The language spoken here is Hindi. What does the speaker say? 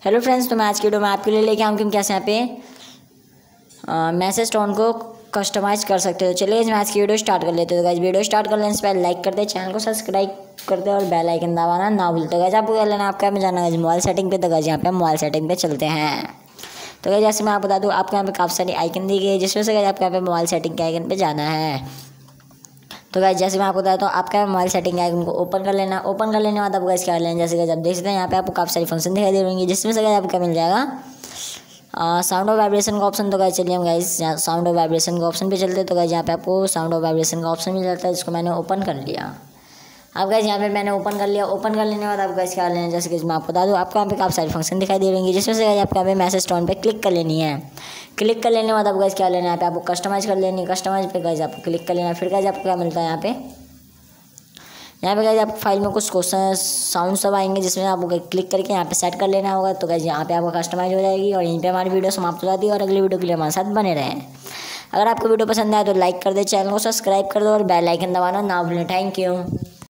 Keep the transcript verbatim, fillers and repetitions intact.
हेलो फ्रेंड्स, तो मैं आज की वीडियो में आपके लिए लेके आऊँ कि हम कैसे यहाँ पे मैसेज टोन को कस्टमाइज़ कर सकते हो। चलिए मैं आज की वीडियो स्टार्ट कर लेते हो। तो गाइस वीडियो स्टार्ट कर लेने से पहले लाइक कर दे, चैनल को सब्सक्राइब कर दे और बेल आइकन दबाना ना भूलते। गाइस आपको कर लेना, आपका में जाना है मोबाइल सेटिंग पे। तो गाइस यहाँ पे मोबाइल सेटिंग पे चलते हैं। तो गाइस जैसे मैं आपको बता दूँ, आपको यहाँ पे काफ़ी सारी आइकन दी गई है, जिसमें से गाइस आपको यहाँ पे मोबाइल सेटिंग के आइकन पे जाना है। तो गाइस जैसे मैं आपको बताता हूँ, आपका मोबाइल सेटिंग है उनको ओपन कर लेना। ओपन कर लेने के बाद आपको गाइस क्या लेना, जैसे गाइस आप देख सकते हैं यहाँ पे आपको काफ़ी सारी फंक्शन दिखाई दे रही है, जिसमें से गाइस आपको क्या मिल जाएगा साउंड ऑफ वाइब्रेशन का ऑप्शन। तो गाइस चलिए हम गाइस यहाँ साउंड ऑफ वाइब्रेशन का ऑप्शन पे चलते हैं। तो गाइस यहाँ पे आपको साउंड ऑफ वाइब्रेशन का ऑप्शन मिल जाता है, जिसको मैंने ओपन कर लिया। अब गाइस यहाँ पे मैंने ओपन कर लिया। ओपन कर लेने के बाद आप गाइस क्या लेना, जैसे कि मैं आपको बता दूँ, आपको यहाँ पे काफ़ी सारी फंक्शन दिखाई दे रही है, जिसमें से गाइस आपको यहाँ पे मैसेज टोन पे क्लिक कर लेनी है। क्लिक कर लेने के बाद आप गाइस क्या लेना है, यहाँ पे आपको कस्टमाइज़ कर लेनी है। कस्टमाइज पे गाइस आपको क्लिक कर लेना है। फिर गाइस आपको क्या मिलता है यहाँ पे, यहाँ पे गाइस आपको फाइल में कुछ क्वेश्चन साउंड सब आएंगे, जिसमें आपको क्लिक करके यहाँ पे सेट कर लेना होगा। तो गाइस यहाँ पे आपको कस्टमाइज हो जाएगी और यहीं पे हमारी वीडियो समाप्त हो जाती है। और अगली वीडियो के लिए हमारे साथ बने रहें। अगर आपको वीडियो पसंद आए तो लाइक कर दे, चैनल को सब्सक्राइब कर दो और बेल आइकन दबाना ना भूलें। Thank you.